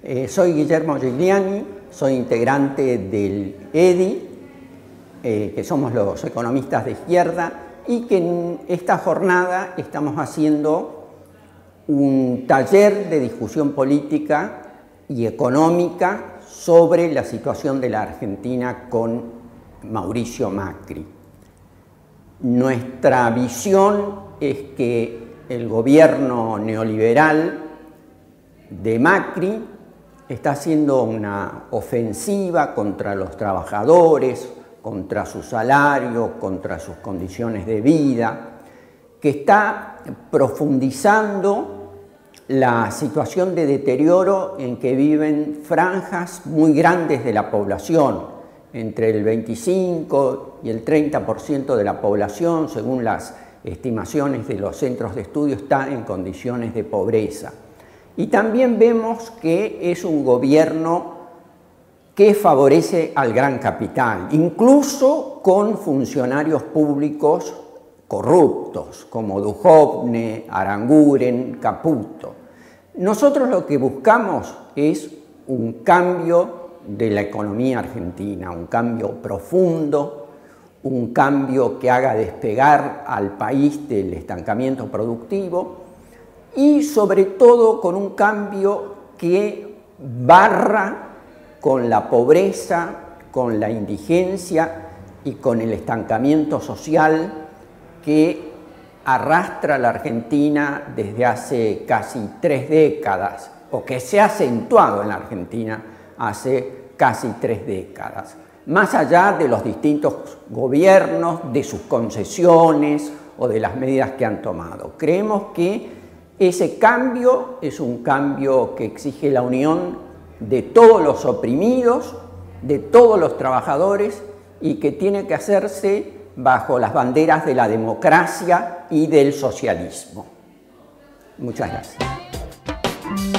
Soy Guillermo Gigliani, soy integrante del EDI, que somos los economistas de izquierda, y que en esta jornada estamos haciendo un taller de discusión política y económica sobre la situación de la Argentina con Mauricio Macri. Nuestra visión es que el gobierno neoliberal de Macri está haciendo una ofensiva contra los trabajadores, contra su salario, contra sus condiciones de vida, que está profundizando la situación de deterioro en que viven franjas muy grandes de la población, entre el 25 y el 30% de la población, según las estimaciones de los centros de estudio, está en condiciones de pobreza. Y también vemos que es un gobierno que favorece al gran capital, incluso con funcionarios públicos corruptos, como Duhovne, Aranguren, Caputo. Nosotros lo que buscamos es un cambio de la economía argentina, un cambio profundo, un cambio que haga despegar al país del estancamiento productivo y sobre todo con un cambio que barra con la pobreza, con la indigencia y con el estancamiento social que arrastra a la Argentina desde hace casi 3 décadas, o que se ha acentuado en la Argentina hace casi 3 décadas. Más allá de los distintos gobiernos, de sus concesiones o de las medidas que han tomado. Creemos que ese cambio es un cambio que exige la unión de todos los oprimidos, de todos los trabajadores, y que tiene que hacerse bajo las banderas de la democracia y del socialismo. Muchas gracias.